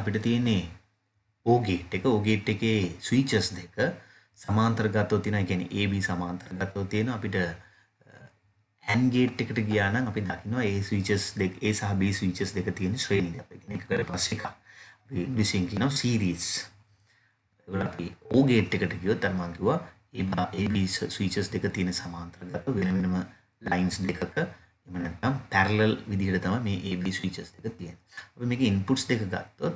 අපිට තියෙන්නේ O gate එක. O gate එකේ switches දෙක සමාන්තරගතව තියෙනවා. ඒ කියන්නේ AB සමාන්තරගතව තියෙනවා. අපිට AND gate එකට ගියා නම් අපි දකිනවා A switches දෙක A සහ B switches දෙක තියෙන ශ්‍රේණියක්. අපි කියන එකට පස්සේ එකක්. අපි ඉංග්‍රීසියෙන් කියනවා series. ඒගොල්ලෝ අපි O gate එකට ගියොත් අර මම කිව්වා AB switches දෙක තියෙන සමාන්තරගත වෙන වෙනම lines දෙකක එහෙම නැත්නම් parallel විදිහට තමයි මේ AB switches දෙක තියෙන්නේ. අපි මේකේ inputs දෙක ගත්තොත්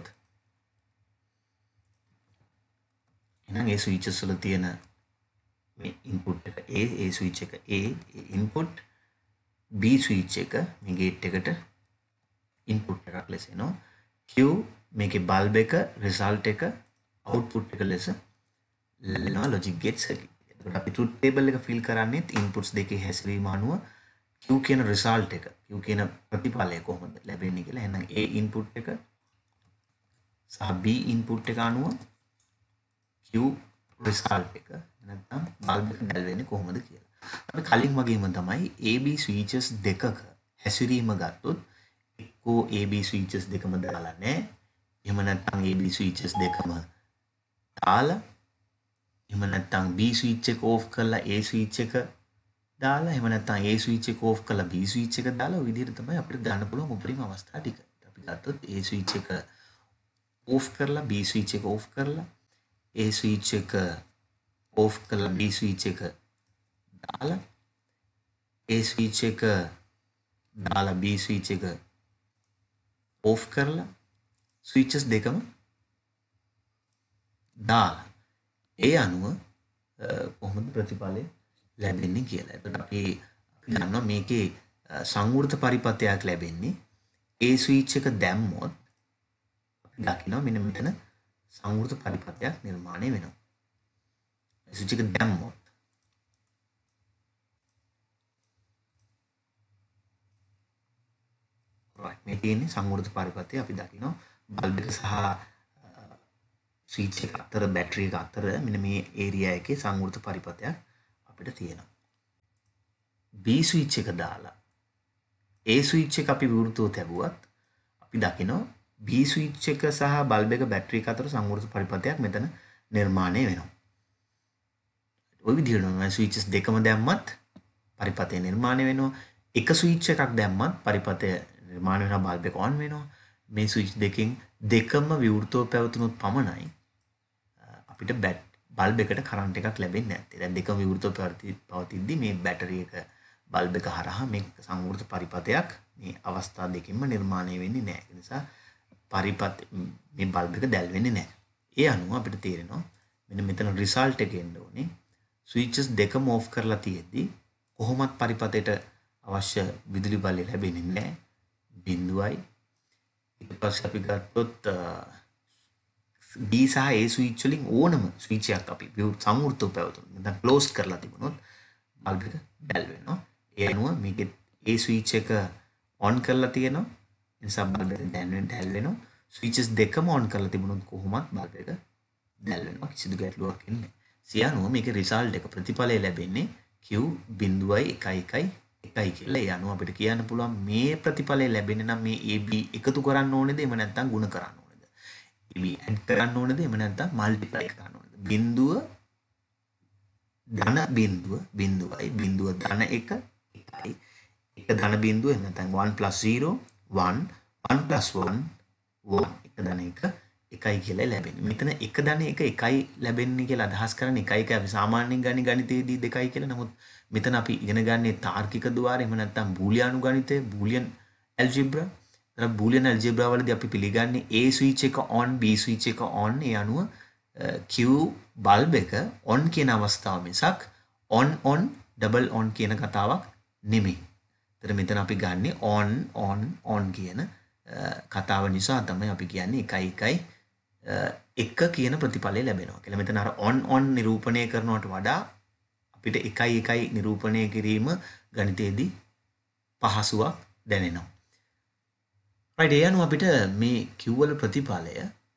එහෙනම් ඒ switches වල තියෙන මේ input එක A switch එක A input B switch එක මේ gate එකට input එකක් ලෙස එනවා. Q මේකේ bulb එක result එක output එක ලෙස ලැබෙනවා logic gate circuit. එතකොට අපි truth table එක fill කරන්නේ inputs දෙකේ හැසිරීම අනුව Q කියන result එක Q කියන ප්‍රතිඵලය කොහොමද ලැබෙන්නේ කියලා. එහෙනම් A input එක සහ B input එක අනුව Q result එක නැත්නම් bulb එක දැල් වෙන්නේ කොහොමද කියලා. අපි කලින් වගේම තමයි AB switches දෙකක හැසිරීම ගත්තොත් එක්කෝ AB switches දෙකම දාලා නැහැ. එහෙම නැත්නම් AB switches දෙකම දාලා එහෙම නැත්නම් B switch එක off කරලා A switch එක දාලා එහෙම නැත්නම් A switch එක off කරලා B switch එක දාලා ওই විදිහට තමයි අපිට ගන්න පුළුවන් උපරිම අවස්ථා ටික. අපි ගත්තොත් A switch එක off කරලා B switch එක off කරලා A switch එක off කරලා B switch එක දාලා A switch එක දාලා B switch එක off කරලා switches දෙකම දාලා ඒ අනුව කොහොමද ප්‍රතිඵලය ලැබෙන්නේ කියලා. එතකොට අපි දන්නවා මේකේ සංවෘත පරිපථයක් ලැබෙන්නේ A switch එක දැම්මොත් අපි දකිනවා මෙන්න මෙතන සංවෘත පරිපථයක් නිර්මාණය වෙනවා. switch එක දැම්මොත් right මේ තියෙන්නේ සංවෘත පරිපථය. අපි දකිනවා බල්බ් එක සහ ස්විච් එක අතර බැටරි එක අතර මෙන්න මේ ඒරියා එකේ සංවෘත පරිපථයක් අපිට තියෙනවා. B ස්විච් එක දාලා A ස්විච් එක අපි විවෘතව තැබුවත් අපි දකිනවා B ස්විච් එක සහ බල්බ් එක බැටරි එක අතර සංවෘත පරිපථයක් මෙතන නිර්මාණය වෙනවා. ওই විදිහටම ස්විචස් දෙකම දැම්මත් පරිපථය නිර්මාණය වෙනවා. එක ස්විච් එකක් දැම්මත් පරිපථය නිර්මාණය වෙනවා. බල්බ් එක on වෙනවා. මේ ස්විච් දෙකෙන් දෙකම විවෘතව පැවතුනොත් පමණයි අපිට බල්බ් එකට කරන්ට් එකක් ලැබෙන්නේ නැත්තේ. දැන් දෙකම විවෘතව පවතිද්දි මේ බැටරි එක බල්බ් එක හරහා මේ සංවෘත පරිපථයක් මේ අවස්ථා දෙකෙන්ම නිර්මාණය වෙන්නේ නැහැ. ඒ නිසා මේ බල්බ් එක දැල් වෙන්නේ නැහැ. ඒ අනුව අපිට තේරෙනවා මෙන්න මෙතන රිසල්ට් එක එන්න ඕනේ. ස්විචස් දෙකම ඕෆ් කරලා තියෙද්දි කොහොමත් පරිපථයට අවශ්‍ය විදුලි බලය ලැබෙන්නේ නැහැ. බිඳුවයි. ඊට පස්සේ අපි ගත්තොත් B සහ A ස්විච් වලින් ඕනම ස්විච් එකක් අපි සංවෘතව පැවතුනොත් නැත්නම් ක්ලෝස් කරලා තිබුණොත් බල්බ් එක දැල් වෙනවා. ඒ අනුව මේකේ A ස්විච් එක ඔන් කරලා තියෙනවා. ඒ නිසා බල්බ් එක දැල් වෙනවා. ස්විචස් දෙකම ඔන් කරලා තිබුණොත් කොහොමත් බල්බ් එක දැල් වෙනවා. කිසිදු ගැටලුවක් එන්නේ නැහැ. සියානුව මේකේ රිසල්ට් එක ප්‍රතිඵලය ලැබෙන්නේ Q.1.1 කියලා. ඒ අනුව අපිට කියන්න පුළුවන් මේ ප්‍රතිඵලය ලැබෙන්නේ නම් මේ AB එකතු කරන්න ඕනේද එහෙම නැත්නම් ගුණ කරන්න ඕනේද? AB ඇඩ් කරන්න ඕනේද එහෙම නැත්නම් මල්ටිප්ලයි කරන්න ඕනේද? බිඳුව ධන බිඳුවයි බිඳුව ධන 1 1යි. එක ධන බිඳුව එහෙම නැත්නම් 1 + 0 1 1 + 1 1 එක ධන 1 එකයි කියලා ලැබෙන්නේ. මෙතන එක ධන 1 එකයි ලැබෙන්නේ කියලා අදහස් කරන්නේ එකයි අපි සාමාන්‍යයෙන් ගන්නේ ගණිතයේදී දෙකයි කියලා. නමුත් මෙතන අපි ඉගෙන ගන්නේ තාර්කික ద్వාර එහෙම නැත්නම් බූලියානු ගණිතය බූලියන් ඇල්ජිබ්‍රා. ඒතර බූලියන් ඇල්ජිබ්‍රා වලදී අපි පිළිගන්නේ A ස්විච් එක on B ස්විච් එක on. ඒ අනුව Q බල්බ් එක on කියන අවස්ථාව මිසක් on double on කියන කතාවක් නෙමෙයි. ඒතර මෙතන අපි ගන්නේ on කියන කතාව නිසා තමයි අපි කියන්නේ 1 කියන ප්‍රතිඵලය ලැබෙනවා කියලා. මෙතන අර on නිරූපණය කරනවට වඩා අපිට 1 නිරූපණය කිරීම ගණිතයේදී පහසුවක් දැනෙනවා. right ඒ අනුව අපිට මේ Q වල ප්‍රතිඵලය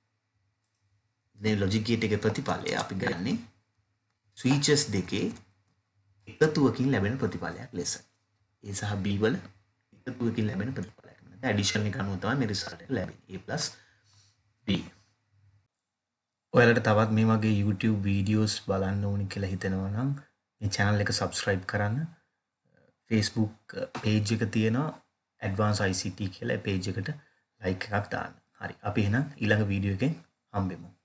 මේ logic gate එකේ ප්‍රතිඵලය අපි ගන්නේ switches දෙකේ එකතුවකින් ලැබෙන ප්‍රතිඵලයක් ලෙස. A සහ B වල එකතුවකින් ලැබෙන ප්‍රතිඵලයක්. නැත්නම් addition එක අනුව තමයි මේ result එක ලැබෙන්නේ. A + B ඔයාලට තවත් මේ වගේ YouTube වීඩියෝස් බලන්න ඕනි කියලා හිතෙනවා නම් මේ channel එක subscribe කරන්න. Facebook page එක තියෙනවා Advanced ICT කියලා. ඒ page එකට like එකක් දාන්න. හරි. අපි එහෙනම් ඊළඟ වීඩියෝ එකෙන් හම්බෙමු.